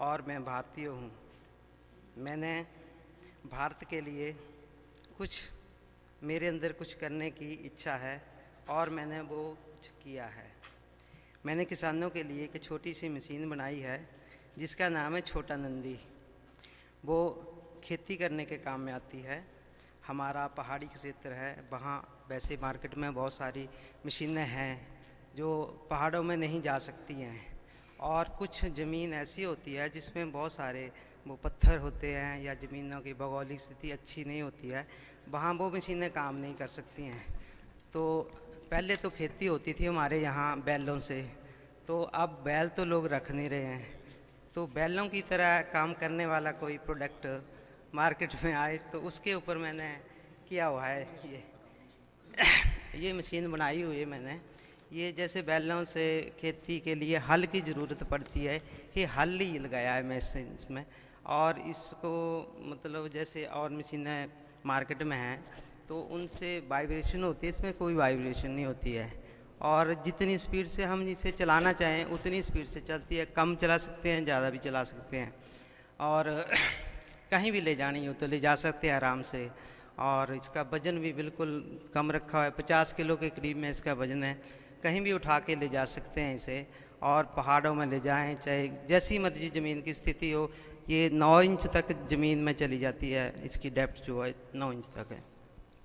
और मैं भारतीय हूँ। मैंने भारत के लिए मेरे अंदर कुछ करने की इच्छा है और मैंने वो कुछ किया है। मैंने किसानों के लिए एक छोटी सी मशीन बनाई है जिसका नाम है छोटा नंदी। वो खेती करने के काम में आती है। हमारा पहाड़ी क्षेत्र है, वहाँ वैसे मार्केट में बहुत सारी मशीनें हैं जो पहाड़ों में नहीं जा सकती हैं, और कुछ ज़मीन ऐसी होती है जिसमें बहुत सारे वो पत्थर होते हैं या ज़मीनों की भौगोलिक स्थिति अच्छी नहीं होती है, वहाँ वो मशीनें काम नहीं कर सकती हैं। तो पहले तो खेती होती थी हमारे यहाँ बैलों से, तो अब बैल तो लोग रख नहीं रहे हैं। तो बैलों की तरह काम करने वाला कोई प्रोडक्ट मार्केट में आए तो उसके ऊपर मैंने किया हुआ है। ये मशीन बनाई हुई है मैंने। ये जैसे बैलों से खेती के लिए हल की ज़रूरत पड़ती है, ये हल ही लगाया है मैं इसमें। और इसको मतलब जैसे और मशीनें मार्केट में हैं तो उनसे वाइब्रेशन होती है, इसमें कोई वाइब्रेशन नहीं होती है। और जितनी स्पीड से हम इसे चलाना चाहें उतनी स्पीड से चलती है। कम चला सकते हैं, ज़्यादा भी चला सकते हैं, और कहीं भी ले जानी हो तो ले जा सकते हैं आराम से। और इसका वज़न भी बिल्कुल कम रखा हुआ है, 50 किलो के करीब में इसका वज़न है। कहीं भी उठा के ले जा सकते हैं इसे, और पहाड़ों में ले जाएं, चाहे जैसी मर्जी ज़मीन की स्थिति हो। ये 9 इंच तक ज़मीन में चली जाती है, इसकी डेप्थ जो है 9 इंच तक है।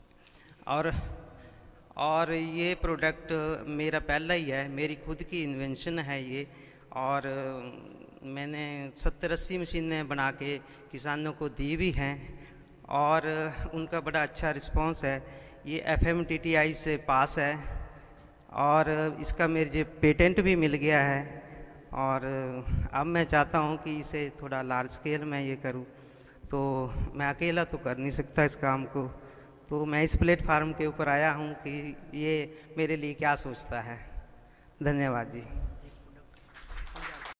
और ये प्रोडक्ट मेरा पहला ही है, मेरी खुद की इन्वेंशन है ये। और मैंने 70-80 मशीनें बना के किसानों को दी भी हैं और उनका बड़ा अच्छा रिस्पांस है। ये FMTTI से पास है और इसका मेरे पेटेंट भी मिल गया है। और अब मैं चाहता हूँ कि इसे थोड़ा लार्ज स्केल में ये करूँ, तो मैं अकेला तो कर नहीं सकता इस काम को। तो मैं इस प्लेटफार्म के ऊपर आया हूँ कि ये मेरे लिए क्या सोचता है। धन्यवाद जी।